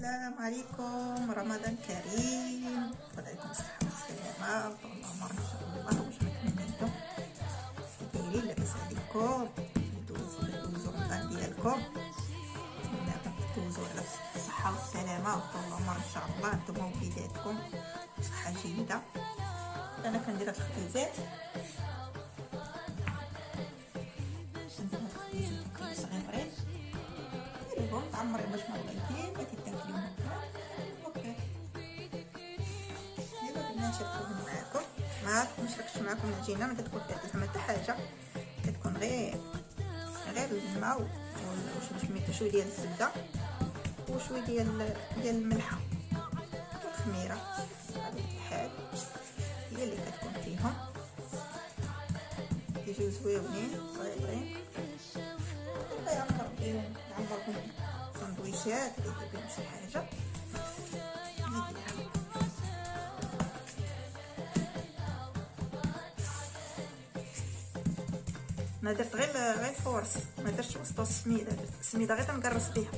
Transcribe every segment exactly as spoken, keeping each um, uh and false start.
السلام عليكم، رمضان كريم، عليكم الصحة والسلامة وطول العمر إن شاء الله. واش نتمنى دايرين لاباس عليكم؟ دوزو دوزو رمضان ديالكم، نتمنى دوزو على الصحة والسلامة وطول العمر إن شاء الله، نتوما ووليداتكم صحة جيدة. أنا كندير هاد الخبيزات صغيرين ديريهم تعمري باش ما بغيتي ما تتاكليهم هكا. اوكي دابا بدنا نشاركوهم معاكم. ما نشاركش معاكم العجينه، ما كتكون فيها زعما حتى حاجه، كتكون غير غير الماء وشويه شويه ديال الزبده وشويه ديال ديال الملحه والخميره. بطبيعه الحال هي اللي كتكون فيهم، كيجيو زويونين صغيرين. يعمر بهم يعمر بهم سندويشات، يدير بهم شي حاجه يديرها. انا درت غير غير الفورس، ما درتش وسط السميده، درت السميده غير تنقرص بها.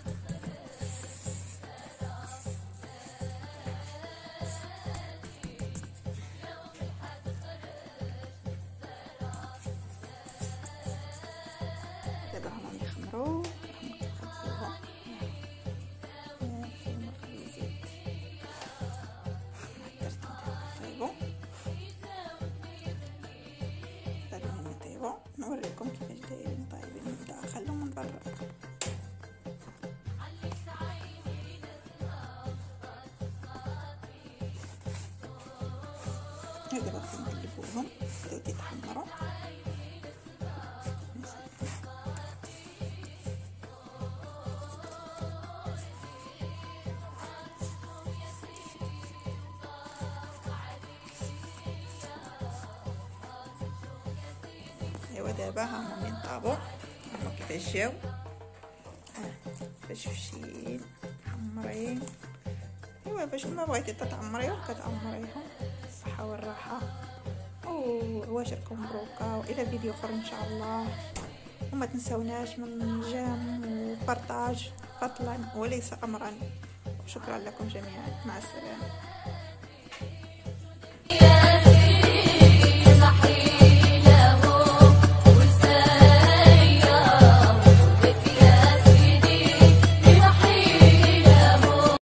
دابا هما يخمروا نخبزوهم كيما الخبيزات. درت نطيبو دابا هما يطيبو، نوريكم كيفاش دايرين طايبين من الداخل ومن برا. دابا كنقلبوهم بداو تيتحمروا. ايوا دابا ها هما ينطابو، هما كيفاش جاو، كيفاش فشين محمرين. ايوا باش ما بغيتي تعمريهم كتعمريهم بالصحه والراحه. وعواشركم مبروكه، والى فيديو اخر ان شاء الله. وما تنسوناش من جام وبارطاج فضلا وليس امرا. شكرا لكم جميعا، مع السلامه.